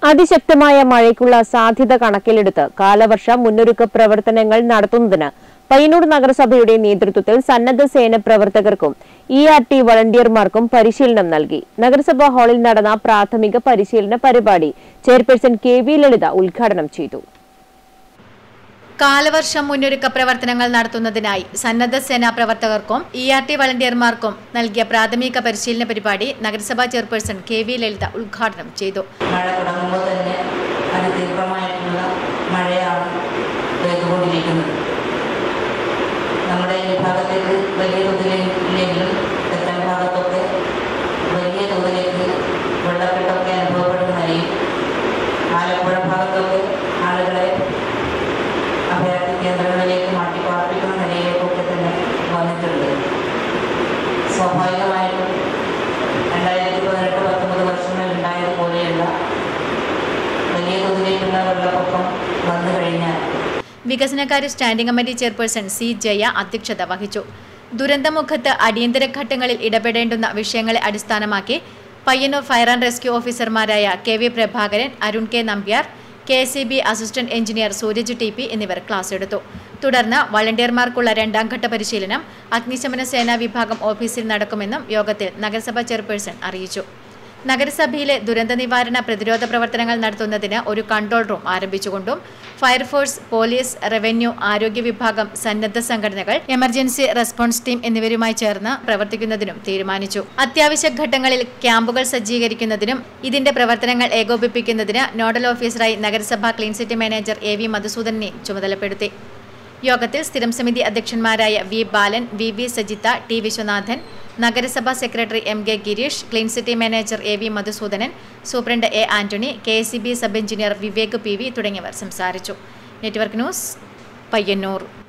അതിശക്തമായ മഴയ്ക്കുള്ള സാധ്യത കണക്കിലെടുത്ത് കാലവർഷ മുന്നൊരുക്ക പ്രവർത്തനങ്ങൾ നടത്തുന്നതിന് പയ്യന്നൂർ നഗരസഭയുടെ നേതൃത്വത്തിൽ സന്നദ്ധ സേന പ്രവർത്തകർക്കും ERT വളണ്ടിയർമാർക്കും പരിശീലനം നൽകി. നഗരസഭാ ഹാളിൽ നടന്ന പ്രാഥമിക പരിശീലന പരിപാടി ചെയർപേഴ്സൺ KV ലളിത ഉദ്ഘാടനം ചെയ്തു. കാലവർഷം മുന്നൊരുക്ക പ്രവർത്തനങ്ങൾ നടത്തുന്നതിനായി സന്നദ്ധ സേനാ പ്രവർത്തകർക്കും ERT വളണ്ടിയർമാർക്കും നൽകിയ പ്രാഥമിക പരിശീലന പരിപാടി നഗരസഭാ ചെയർപേഴ്സൺ KV ലളിത ഉദ്ഘാടനം ചെയ്തു. മഴ തുടങ്ങുമ്പോൾ തന്നെ അതിതീവ്രമായിട്ടുള്ള മഴയാണ് പെയ്തുകൊണ്ടിരിക്കുന്നത്. നമ്മുടെ ഈ ഭാഗത്തേക്ക് വലിയ തോതിലെങ്കിലും തെക്കൻ ഭാഗത്തൊക്കെ വലിയ തോതിലേക്ക് വെള്ളക്കെട്ടൊക്കെ അനുഭവപ്പെടുന്നതായി ആലപ്പുഴ ഭാഗത്തൊക്കെ ആളുകളെ അഭയാർത്ഥി കേന്ദ്രങ്ങളിലേക്ക് മാറ്റിപ്പാർപ്പിക്കുന്ന നിലയിലേക്കൊക്കെ തന്നെ വന്നിട്ടുണ്ട്. സ്വാഭാവികമായിട്ടും 2018-19 വർഷങ്ങളിൽ ഉണ്ടായതുപോലെയുള്ള വലിയ തോതിലേക്കുള്ള വെള്ളപ്പൊക്കം വന്നു കഴിഞ്ഞാൽ വികസനകാര്യ standing committee chairperson C. Jaya അധ്യക്ഷത വഹിച്ചു. ദുരന്തമുഖത്ത് അടിയന്തര ഘട്ടങ്ങളിൽ ഇടപെടേണ്ടുന്ന വിഷയങ്ങളെ അടിസ്ഥാനമാക്കി പയ്യന്നൂർ ഫയർ ആൻഡ് റെസ്ക്യൂ ഓഫീസർമാരായ KV Prabhakaran, Arun K. Nambiar, KSEB assistant engineer Suraj TP എന്നിവർ ക്ലാസ് എടുത്തു. തുടർന്ന് വളണ്ടിയർമാർക്കുള്ള രണ്ടാം ഘട്ട പരിശീലനം അഗ്നിശമന സേനാ വിഭാഗം ഓഫീസിൽ നടക്കുമെന്നും യോഗത്തിൽ നഗരസഭാ ചെയർപേഴ്സൺ അറിയിച്ചു. നഗരസഭയിലെ ദുരന്ത നിവാരണ പ്രതിരോധ പ്രവർത്തനങ്ങൾ നടത്തുന്നതിന് ഒരു കൺട്രോൾ റൂം ആരംഭിച്ചുകൊണ്ടും ഫയർഫോഴ്സ്, പോലീസ്, റവന്യൂ, ആരോഗ്യ വിഭാഗം, സന്നദ്ധ സംഘടനകൾ, എമർജൻസി റെസ്പോൺസ് ടീം എന്നിവരുമായി ചേർന്ന് പ്രവർത്തിക്കുന്നതിനും തീരുമാനിച്ചു. അത്യാവശ്യ ഘട്ടങ്ങളിൽ ക്യാമ്പുകൾ സജ്ജീകരിക്കുന്നതിനും ഇതിന്റെ പ്രവർത്തനങ്ങൾ ഏകോപിപ്പിക്കുന്നതിന് നോഡൽ ഓഫീസറായി നഗരസഭാ ക്ലീൻ സിറ്റി മാനേജർ AV മധുസൂദനെ ചുമതലപ്പെടുത്തി. യോഗത്തിൽ സ്ഥിരം സമിതി അധ്യക്ഷന്മാരായ V. ബാലൻ, VV സജിത, T. വിശ്വനാഥൻ, നഗരസഭാ secretary MK Girish, clean city manager AV Madhusudanan, superintendent A. Antony, KSEB sub engineer Vivek PV തുടങ്ങിയവർ സംസാരിച്ചു. Network news, Payyanur.